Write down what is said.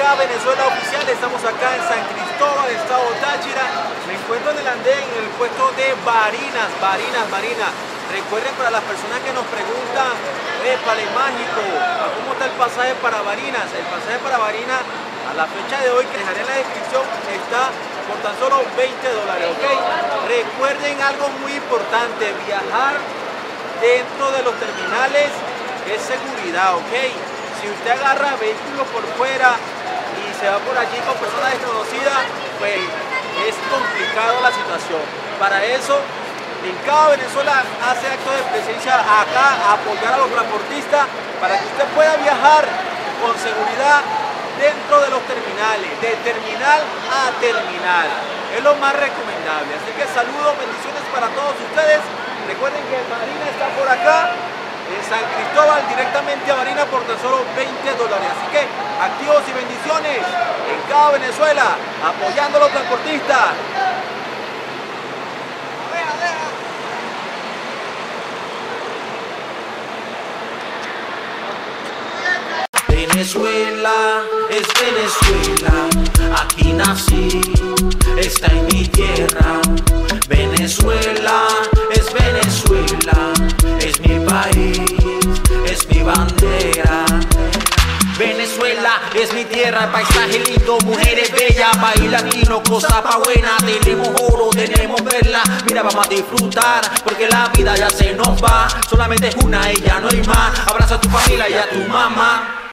acá Venezuela Oficial, estamos acá en San Cristóbal, estado Táchira. Me encuentro en el andén, en el puesto de Barinas, Marina. Recuerden, para las personas que nos preguntan, Pale Mágico, ¿cómo está el pasaje para Barinas? El pasaje para Barinas, a la fecha de hoy, que dejaré en la descripción, está por tan solo $20, ¿ok? Recuerden algo muy importante: viajar dentro de los terminales es seguridad, ¿ok? Si usted agarra vehículos por fuera y se va por allí con personas desconocidas, pues es complicado la situación. Para eso, Lincado Venezuela hace acto de presencia acá a apoyar a los transportistas para que usted pueda viajar con seguridad dentro de los terminales, de terminal a terminal. Es lo más recomendable. Así que saludos, bendiciones para todos ustedes. Recuerden que Marina está por acá, en San Cristóbal, directamente a Marina por tan solo $20. Así que activos y bendiciones en cada Venezuela, apoyando a los transportistas. Venezuela es Venezuela, aquí nací, está en mi tierra. Venezuela es Venezuela, es mi país, es mi bandera. Venezuela es mi tierra, paisaje lindo, mujeres bellas, país latino, cosa pa' buena. Tenemos oro, tenemos perla, mira, vamos a disfrutar, porque la vida ya se nos va. Solamente es una y ya no hay más. Abraza a tu familia y a tu mamá.